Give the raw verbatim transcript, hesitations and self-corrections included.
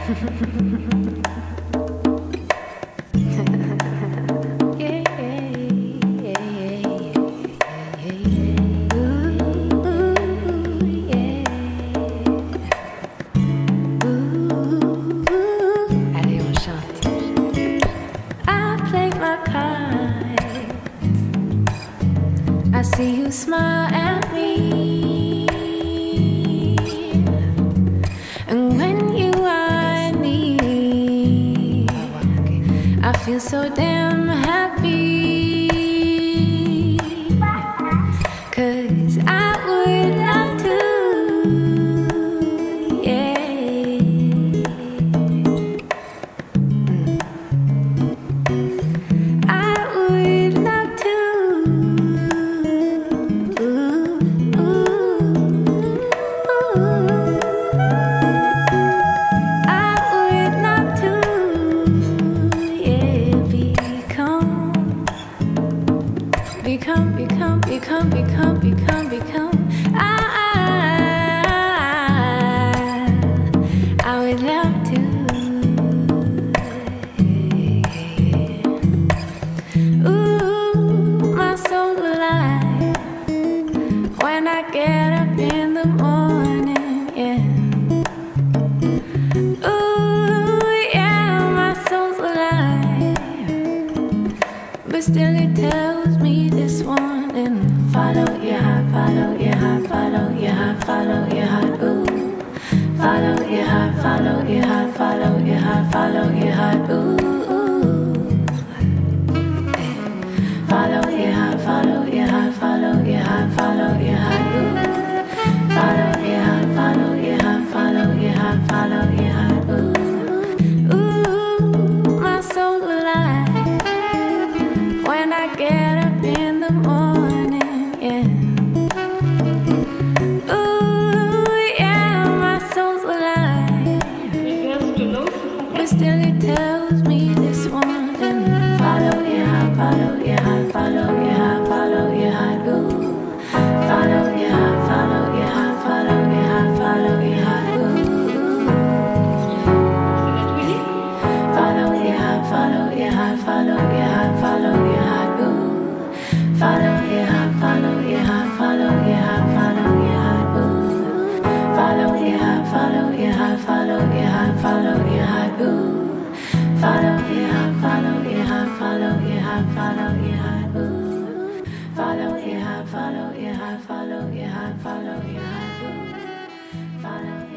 I see you smile at me, and when you are near, I feel so damn happy, 'cause I would love to, yeah. I would love to. Become, become, become, become, become, become. I, I would love to. Ooh, my soul's alive when I get up in the morning, yeah. Ooh, yeah, my soul's alive, but still it tells me this one and follow your heart, follow your heart, follow your heart, follow your heart, ooh. Follow your heart, follow your heart, follow your heart, follow your heart, ooh. Follow your heart, follow your heart, follow your heart, follow your heart, ooh. Follow your heart, follow your heart, follow your heart, follow your heart, ooh. Ooh, my soul's alive when I get up in the morning, yeah. Ooh, yeah, my soul's alive, but still it tells me this one and follow your heart, follow your heart, follow your heart, follow your heart, ooh. Follow your heart, follow your heart, follow your heart, follow your heart, ooh. Follow your heart, follow your heart, follow your heart, follow your heart, ooh. Follow your heart, follow your heart, follow your heart, follow your heart, ooh. Follow your heart, follow your heart, follow your heart, follow your heart, ooh. Follow your heart, follow your heart, follow your heart, follow your heart, ooh. Follow your heart, follow your heart, follow your heart, follow your heart, ooh. Follow